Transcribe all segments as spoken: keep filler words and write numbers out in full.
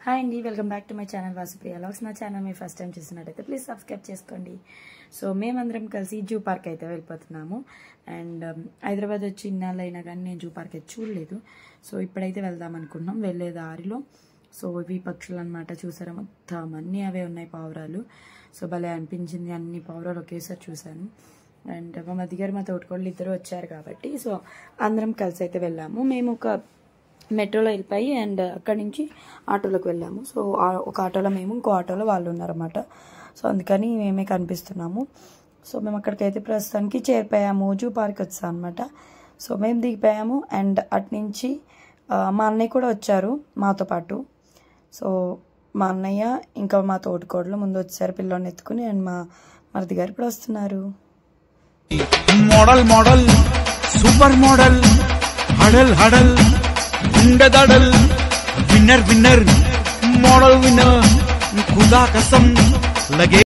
Hi అండి, welcome back to my channel Vasupriya vlogs. నా channel మీరు ఫస్ట్ టైం చూస్తున్నట్టయితే ప్లీజ్ సబ్స్క్రైబ్ చేసుకోండి. సో మేమందరం కలిసి జూ పార్క్ అయితే వెళ్ళిపోతున్నాము. అండ్ హైదరాబాద్ వచ్చి ఇన్నాళ్ళు అయినా కానీ నేను జూ పార్క్ అయితే చూడలేదు. సో ఇప్పుడైతే వెళ్దాం అనుకున్నాం. వెళ్ళే దారిలో సో ఇవి పక్షులు అనమాట. చూసారా, మొత్తం అన్నీ అవే ఉన్నాయి పావురాలు. సో భలే అనిపించింది, అన్ని పావురాలు ఒకేసారి చూశాను. అండ్ మా మధ్య గారు మా తోటికోళ్ళు ఇద్దరు వచ్చారు కాబట్టి సో అందరం కలిసి అయితే వెళ్ళాము. మేము ఒక మెట్రోలో వెళ్ళిపోయి అండ్ అక్కడి నుంచి ఆటోలోకి వెళ్ళాము. సో ఒక ఆటోలో మేము, ఇంకో ఆటోలో వాళ్ళు ఉన్నారన్నమాట. సో అందుకని మేమే కనిపిస్తున్నాము. సో మేము అక్కడికైతే ప్రస్తుతానికి చేరిపోయాము. జూ పార్క్ వచ్చాం అనమాట. సో మేము దిగిపోయాము. అండ్ అటు నుంచి మా అన్నయ్య కూడా వచ్చారు మాతో పాటు. సో మా అన్నయ్య ఇంకా మా తోటికోడలు ముందు వచ్చారు పిల్లోని ఎత్తుకుని. అండ్ మా మరిది గారు ఇప్పుడు వస్తున్నారు. మోడల్ మోడల్ సూపర్ మోడల్ హడల్ హడల్ గుండెదడల్ విన్నర్ విన్నర్ మోడల్ విన్నర్ ఖుదా కసం లగే.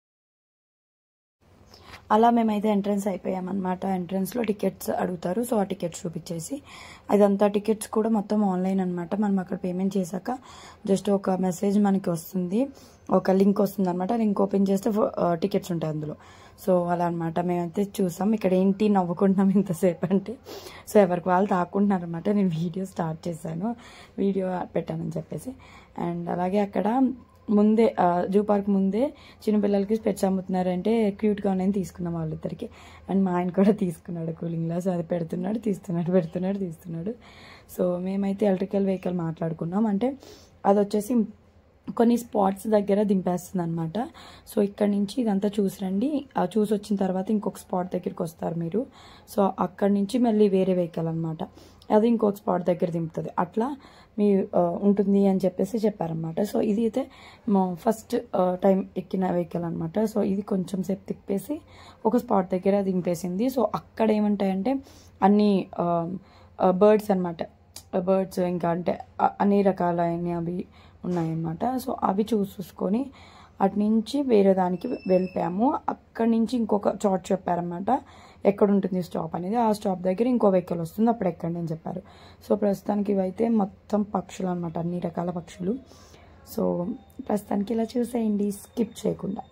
అలా మేమైతే ఎంట్రన్స్ అయిపోయామన్నమాట. ఎంట్రన్స్లో టికెట్స్ అడుగుతారు. సో ఆ టికెట్స్ చూపించేసి అదంతా టికెట్స్ కూడా మొత్తం ఆన్లైన్ అనమాట. మనం అక్కడ పేమెంట్ చేశాక జస్ట్ ఒక మెసేజ్ మనకి వస్తుంది, ఒక లింక్ వస్తుంది అనమాట. లింక్ ఓపెన్ చేస్తే టికెట్స్ ఉంటాయి అందులో. సో అలా అనమాట. మేమైతే చూసాం. ఇక్కడ ఏంటి నవ్వుకుంటున్నాం ఇంతసేపు అంటే, సో ఎవరికి వాళ్ళు తాకుంటున్నారు అనమాట. నేను వీడియో స్టార్ట్ చేశాను, వీడియో పెట్టానని చెప్పేసి. అండ్ అలాగే అక్కడ ముందే జూ పార్క్ ముందే చిన్నపిల్లలకి స్పెట్స్ అమ్ముతున్నారంటే క్యూట్గా ఉన్నాయని తీసుకున్నాం వాళ్ళిద్దరికి. అండ్ మా ఆయన కూడా తీసుకున్నాడు కూలింగ్ గ్లాస్. అది పెడుతున్నాడు తీస్తున్నాడు, పెడుతున్నాడు తీస్తున్నాడు. సో మేమైతే ఎలక్ట్రికల్ వెహికల్ మాట్లాడుకున్నాం. అంటే అది వచ్చేసి కొన్ని స్పాట్స్ దగ్గర దింపేస్తుంది అనమాట. సో ఇక్కడ నుంచి ఇదంతా చూసి రండి, చూసి వచ్చిన తర్వాత ఇంకొక స్పాట్ దగ్గరికి వస్తారు మీరు. సో అక్కడి నుంచి మళ్ళీ వేరే వెహికల్ అనమాట, అది ఇంకొక స్పాట్ దగ్గర దింపుతుంది. అట్లా మీ ఉంటుంది అని చెప్పేసి చెప్పారనమాట. సో ఇది అయితే మా ఫస్ట్ టైం ఎక్కిన వెహికల్ అనమాట. సో ఇది కొంచెం సేపు తిప్పేసి ఒక స్పాట్ దగ్గర దింపేసింది. సో అక్కడ ఏమంటాయంటే అన్ని బర్డ్స్ అనమాట. బర్డ్స్ ఇంకా అంటే అన్ని రకాలైన అవి ఉన్నాయన్నమాట. సో అవి చూసుకొని అటు నుంచి వేరే దానికి వెళ్ళిపోయాము. అక్కడి నుంచి ఇంకొక చోట్ చెప్పారనమాట, ఎక్కడ ఉంటుంది స్టాప్ అనేది. ఆ స్టాప్ దగ్గర ఇంకో వెహికల్ వస్తుంది, అప్పుడు ఎక్కండి అని చెప్పారు. సో ప్రస్తుతానికి ఇవైతే మొత్తం పక్షులు అనమాట, అన్ని రకాల పక్షులు. సో ప్రస్తుతానికి ఇలా చూసేయండి స్కిప్ చేయకుండా.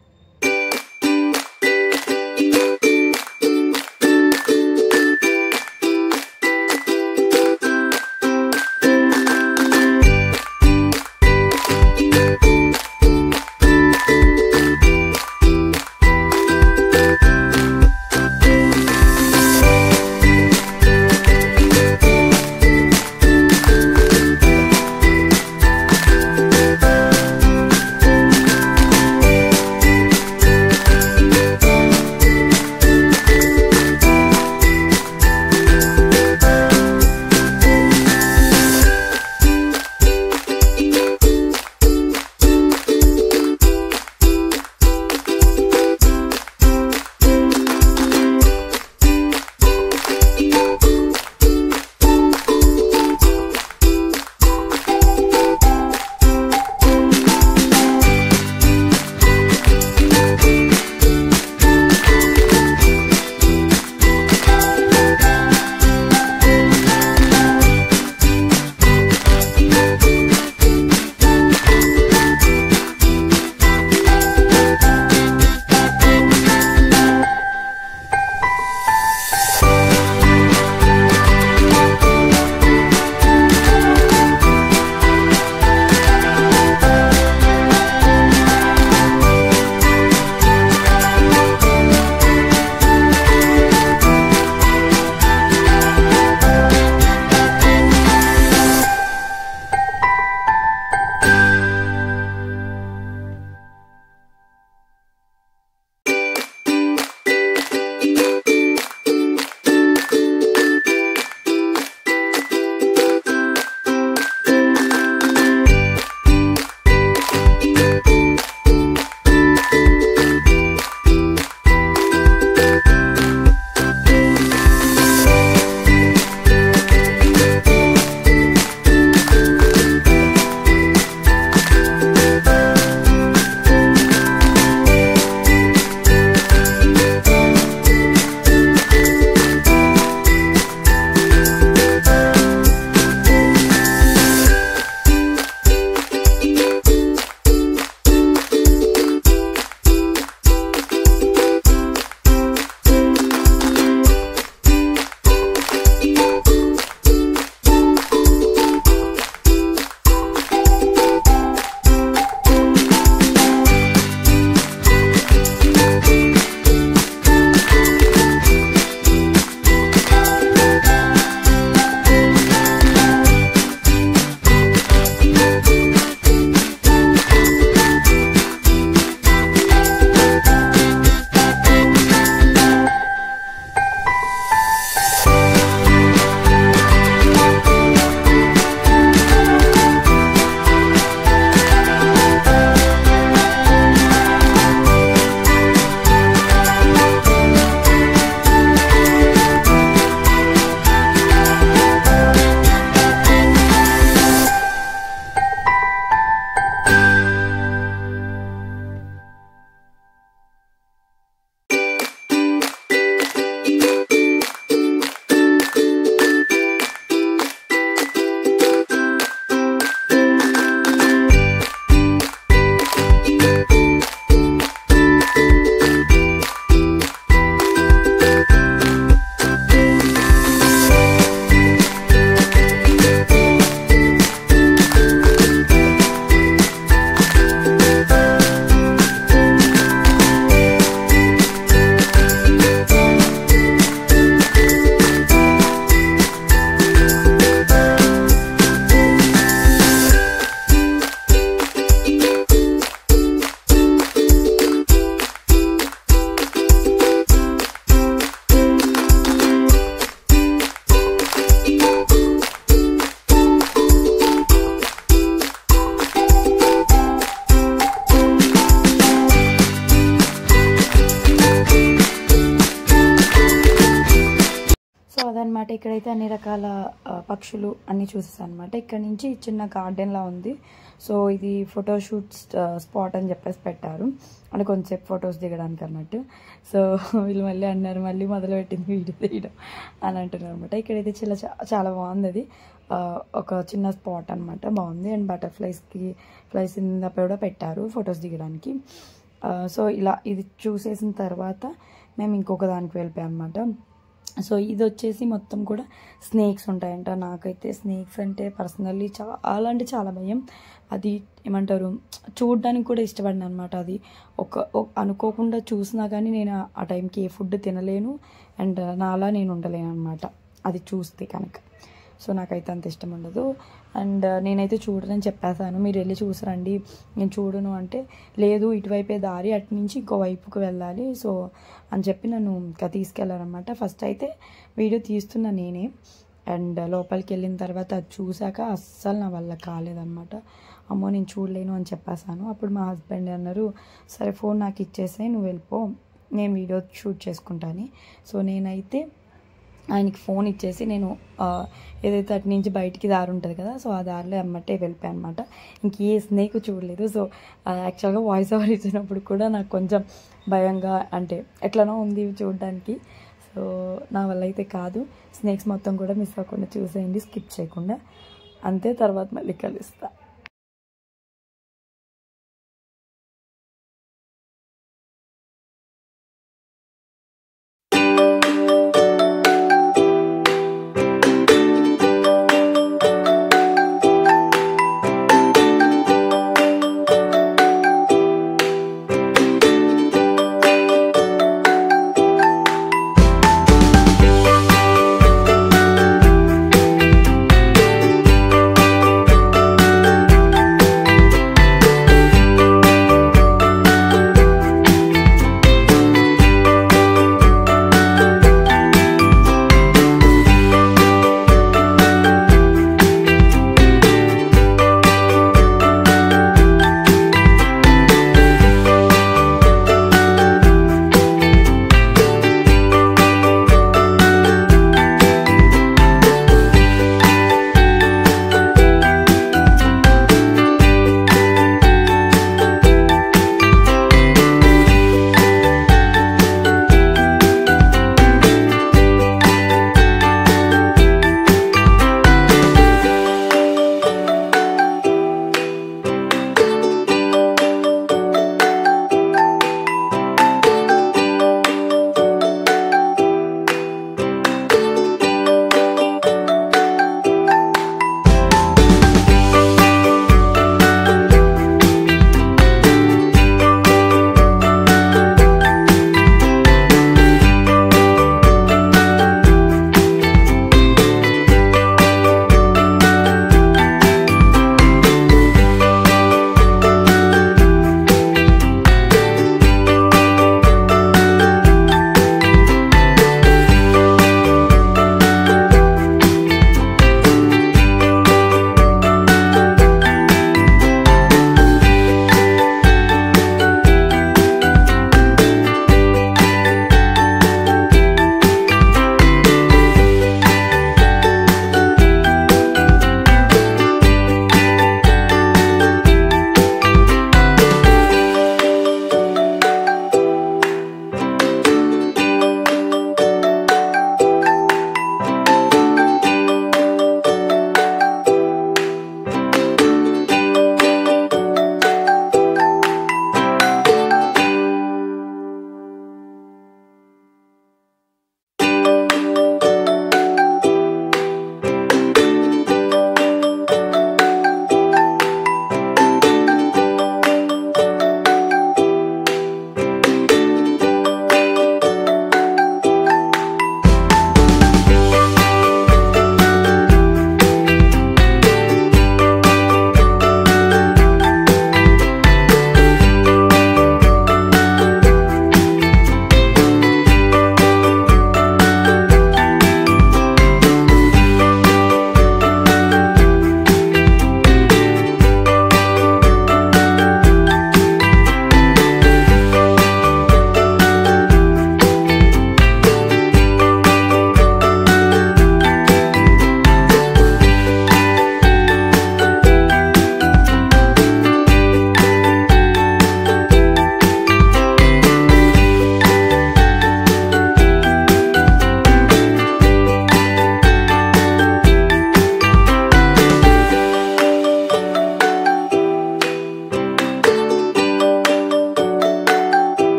అనమాట. ఇక్కడైతే అన్ని రకాల పక్షులు అన్నీ చూసేసాను అనమాట. ఇక్కడ నుంచి చిన్న గార్డెన్లా ఉంది. సో ఇది ఫోటోషూట్ స్పాట్ అని చెప్పేసి పెట్టారు, అంటే కొంచెంసేపు ఫొటోస్ దిగడానికి అన్నట్టు. సో వీళ్ళు మళ్ళీ అన్నారు, మళ్ళీ మొదలుపెట్టింది వీడియో తీయడం అని అంటున్నారు అనమాట. ఇక్కడైతే చాలా చాలా బాగుంది. అది ఒక చిన్న స్పాట్ అనమాట, బాగుంది. అండ్ బటర్ఫ్లైస్కి ఫ్లైస్ ఇంద కూడా పెట్టారు ఫొటోస్ దిగడానికి. సో ఇలా ఇది చూసేసిన తర్వాత మేము ఇంకొక దానికి వెళ్ళిపోయాం అనమాట. సో ఇది వచ్చేసి మొత్తం కూడా స్నేక్స్ ఉంటాయంట. నాకైతే స్నేక్స్ అంటే పర్సనల్లీ చాలా అంటే చాలా భయం. అది ఏమంటారు, చూడడానికి కూడా ఇష్టపడిన అనమాట. అది ఒక అనుకోకుండా చూసినా కానీ నేను ఆ టైంకి ఏ ఫుడ్ తినలేను, అండ్ నాలా నేను ఉండలేను అనమాట అది చూస్తే కనుక. సో నాకైతే అంత ఇష్టం ఉండదు. అండ్ నేనైతే చూడనని చెప్పేసాను, మీరు వెళ్ళి చూసారండి, నేను చూడను అంటే లేదు ఇటువైపే దారి, అటు నుంచి ఇంకో వైపుకి వెళ్ళాలి సో అని చెప్పి నన్ను ఇంకా తీసుకెళ్ళారనమాట. ఫస్ట్ అయితే వీడియో తీస్తున్నా నేనే, అండ్ లోపలికి వెళ్ళిన తర్వాత అది చూశాక అస్సలు నా వల్ల కాలేదన్నమాట. అమ్మో నేను చూడలేను అని చెప్పేసాను. అప్పుడు మా హస్బెండ్ అన్నారు, సరే ఫోన్ నాకు ఇచ్చేసే, నువ్వు వెళ్ళిపో, నేను వీడియో షూట్ చేసుకుంటాను. సో నేనైతే ఆయనకి ఫోన్ ఇచ్చేసి నేను ఏదైతే అటు నుంచి బయటికి దారి ఉంటుంది కదా, సో ఆ దారిలో అమ్మటే వెళ్ళిపోయాను అనమాట. ఇంక ఏ స్నేక్ చూడలేదు. సో యాక్చువల్గా వాయిస్ ఓవర్ ఇచ్చినప్పుడు కూడా నాకు కొంచెం భయంగా, అంటే ఎట్లనో ఉంది చూడడానికి. సో నా వల్ల అయితే కాదు. స్నేక్స్ మొత్తం కూడా మిస్ అవ్వకుండా చూసేయండి, స్కిప్ చేయకుండా. అంతే, తర్వాత మళ్ళీ కలుస్తా.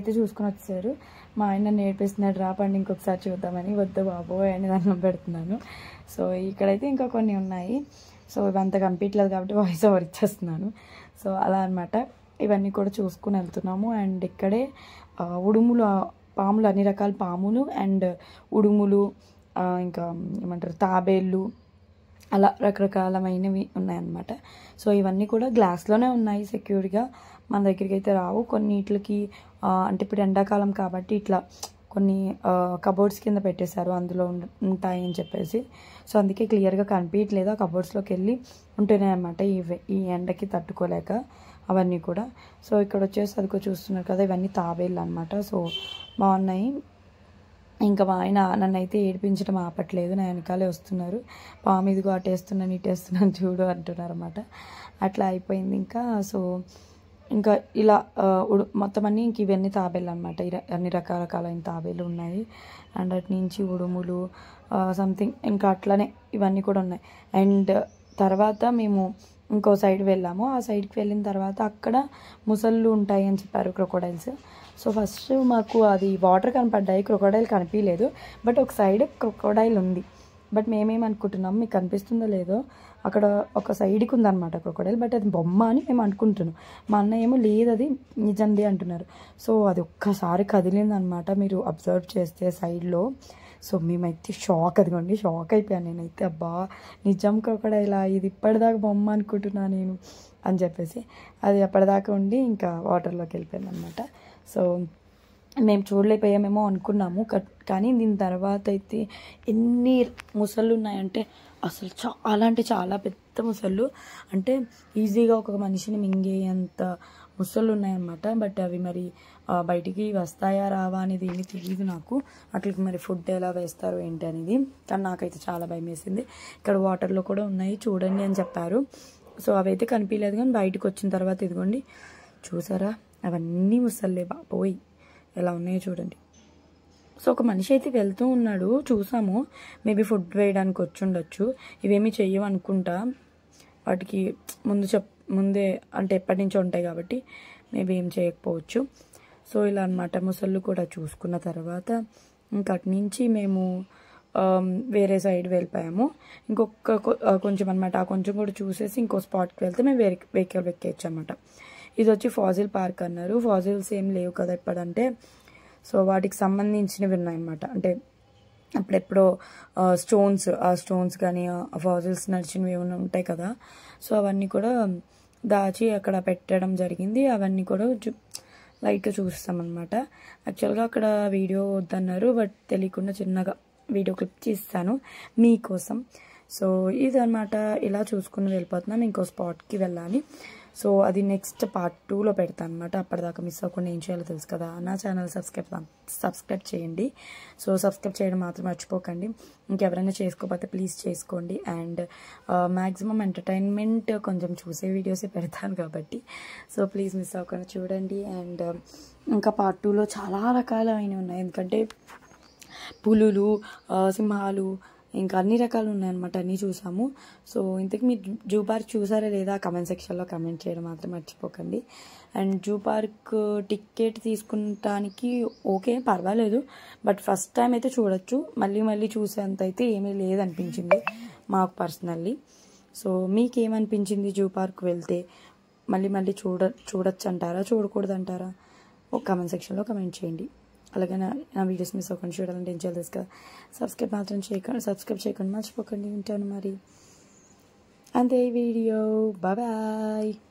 అయితే చూసుకుని వచ్చారు. మా ఆయన నేర్పిస్తున్నాడు, రాపండి ఇంకొకసారి చూద్దామని. వద్దు బాబోయ్ అని దండం పెడుతున్నాను. సో ఇక్కడైతే ఇంకా కొన్ని ఉన్నాయి. సో ఇవంతా కంప్లీట్ లేదు కాబట్టి వాయిస్ ఓవర్ ఇచ్చేస్తున్నాను. సో అలా అనమాట. ఇవన్నీ కూడా చూసుకుని వెళ్తున్నాము. అండ్ ఇక్కడే ఉడుములు పాములు, అన్ని రకాల పాములు అండ్ ఉడుములు, ఇంకా ఏమంటారు తాబేళ్ళు, అలా రకరకాలమైనవి ఉన్నాయన్నమాట. సో ఇవన్నీ కూడా గ్లాస్లోనే ఉన్నాయి సెక్యూర్గా, మన దగ్గరికి అయితే రావు. కొన్నిటికి అంటే ఇప్పుడు ఎండాకాలం కాబట్టి ఇట్లా కొన్ని కబోర్డ్స్ కింద పెట్టేశారు, అందులో ఉంటాయి అని చెప్పేసి. సో అందుకే క్లియర్గా కనిపించట్లేదు. ఆ కబోర్డ్స్లోకి వెళ్ళి ఉంటున్నాయి అన్నమాట ఈ ఈ ఎండకి తట్టుకోలేక అవన్నీ కూడా. సో ఇక్కడ వచ్చేసి అదికో చూస్తున్నారు కదా, ఇవన్నీ తాబేళ్ళు అనమాట. సో బాగున్నాయి. ఇంకా మా ఆయన నన్ను అయితే ఏడిపించడం ఆపట్లేదు, నా వెనకాలే వస్తున్నారు. పాము ఇదిగో అటేస్తున్నాను ఇటేస్తున్నాను చూడు అంటున్నారు అనమాట. అట్లా అయిపోయింది ఇంకా. సో ఇంకా ఇలా ఉడు మొత్తం అన్నీ ఇంక ఇవన్నీ తాబేళ్ళు అనమాట. అన్ని రకరకాలైన తాబేళ్ళు ఉన్నాయి. అండ్ అటు నుంచి ఉడుములు సంథింగ్ ఇంకా అట్లనే ఇవన్నీ కూడా ఉన్నాయి. అండ్ తర్వాత మేము ఇంకో సైడ్ వెళ్ళాము. ఆ సైడ్కి వెళ్ళిన తర్వాత అక్కడ ముసళ్ళు ఉంటాయి అని చెప్పారు, క్రొకోడైల్స్. సో ఫస్ట్ మాకు అది వాటర్ కనపడ్డాయి, క్రొకోడైల్ కనిపించలేదు. బట్ ఒక సైడ్ క్రొకోడైల్ ఉంది. బట్ మేమేమనుకుంటున్నాం, మీకు కనిపిస్తుందో లేదో, అక్కడ ఒక సైడ్కి ఉందన్నమాట క్రొకోడైల్. బట్ అది బొమ్మ అని మేము అనుకుంటున్నాం. మా అన్న ఏమో లేదు అది నిజంది అంటున్నారు. సో అది ఒక్కసారి కదిలిందనమాట, మీరు అబ్జర్వ్ చేస్తే సైడ్లో. సో మేమైతే షాక్, అదిగోండి షాక్ అయిపోయాను నేనైతే. అబ్బా నిజం క్రొకోడైలా, ఇది ఇప్పటిదాకా బొమ్మ అనుకుంటున్నా నేను అని చెప్పేసి. అది అప్పటిదాకా ఉండి ఇంకా వాటర్లోకి వెళ్ళిపోయింది అనమాట. సో మేము చూడలేకపోయామేమో అనుకున్నాము. కానీ దీని తర్వాత అయితే ఎన్ని ముసళ్ళు ఉన్నాయంటే అసలు చాలా అంటే చాలా పెద్ద ముసళ్ళు, అంటే ఈజీగా ఒక మనిషిని మింగేంత ముసళ్ళు ఉన్నాయన్నమాట. బట్ అవి మరి బయటికి వస్తాయా రావా అనేది ఏమీ తెలియదు నాకు. అట్లకి మరి ఫుడ్ ఎలా వేస్తారో ఏంటి అనేది. కానీ నాకైతే చాలా భయం వేసింది. ఇక్కడ వాటర్లో కూడా ఉన్నాయి చూడండి అని చెప్పారు. సో అవైతే కనిపించలేదు. కానీ బయటకు వచ్చిన తర్వాత ఇదిగోండి చూసారా, అవన్నీ ముసళ్ళే బాబోయ్ ఎలా ఉన్నాయో చూడండి. సో ఒక మనిషి అయితే వెళ్తూ ఉన్నాడు, చూసాము. మేబీ ఫుడ్ వేయడానికి వచ్చి ఉండొచ్చు. ఇవేమీ చెయ్యమనుకుంటా, వాటికి ముందు చెప్ ముందే అంటే ఎప్పటి నుంచో ఉంటాయి కాబట్టి మేబీ ఏం చేయకపోవచ్చు. సో ఇలా అనమాట. ముసళ్ళు కూడా చూసుకున్న తర్వాత ఇంకా అటు నుంచి మేము వేరే సైడ్ వెళ్ళిపోయాము. ఇంకొక కొంచెం అనమాట, ఆ కొంచెం కూడా చూసేసి ఇంకో స్పాట్కి వెళ్తే మేము వేరే వెహికల్ ఎక్కేయచ్చు అనమాట. ఇది వచ్చి ఫాజిల్ పార్క్ అన్నారు. ఫాజిల్స్ ఏం లేవు కదా ఇప్పుడంటే, సో వాటికి సంబంధించినవి ఉన్నాయన్నమాట. అంటే అప్పుడెప్పుడో స్టోన్స్, ఆ స్టోన్స్ కానీ ఫాజిల్స్ నడిచినవి ఏమైనా ఉంటాయి కదా, సో అవన్నీ కూడా దాచి అక్కడ పెట్టడం జరిగింది. అవన్నీ కూడా లైట్గా చూస్తామన్నమాట. యాక్చువల్గా అక్కడ వీడియో వద్దన్నారు, బట్ తెలియకుండా చిన్నగా వీడియో క్లిప్ తీస్తాను మీకోసం. సో ఇదన్నమాట, ఇలా చూసుకుని వెళ్ళిపోతున్నాం. ఇంకో స్పాట్కి వెళ్ళాలి. సో అది నెక్స్ట్ పార్ట్ టూలో పెడతాను అనమాట. అప్పటిదాకా మిస్ అవ్వకుండా ఏం చేయాలో తెలుసు కదా, నా ఛానల్ సబ్స్క్రైబ్ సబ్స్క్రైబ్ చేయండి. సో సబ్స్క్రైబ్ చేయడం మాత్రం మర్చిపోకండి. ఇంకెవరైనా చేసుకోకపోతే ప్లీజ్ చేసుకోండి. అండ్ మ్యాక్సిమం ఎంటర్టైన్మెంట్ కొంచెం చూసే వీడియోసే పెడతాను కాబట్టి సో ప్లీజ్ మిస్ అవ్వకుండా చూడండి. అండ్ ఇంకా పార్ట్ టూలో చాలా రకాలైనవి ఉన్నాయి, ఎందుకంటే పులులు, సింహాలు, ఇంకా అన్ని రకాలు ఉన్నాయన్నమాట. అన్నీ చూసాము. సో ఇంతకు మీరు జూ పార్క్ చూసారా లేదా కమెంట్ సెక్షన్లో కమెంట్ చేయడం మాత్రం మర్చిపోకండి. అండ్ జూ పార్క్ టికెట్ తీసుకుంటానికి ఓకే పర్వాలేదు, బట్ ఫస్ట్ టైం అయితే చూడొచ్చు. మళ్ళీ మళ్ళీ చూసేంత అయితే ఏమీ లేదనిపించింది మాకు పర్సనల్లీ. సో మీకేమనిపించింది జూ పార్క్ వెళ్తే? మళ్ళీ మళ్ళీ చూడ చూడొచ్చు అంటారా, చూడకూడదు అంటారా? ఓ కమెంట్ సెక్షన్లో కమెంట్ చేయండి. అలాగే నా నా వీడియోస్ మిస్ అవ్వకుండా చూడాలంటే ఏం చేయాలి తెలుసు కదా, సబ్స్క్రైబ్ మాత్రం చేయకండి సబ్స్క్రైబ్ చేయకుండా మర్చిపోకండి. ఉంటాను మరి, అంతే ఈ వీడియో. Bye bye.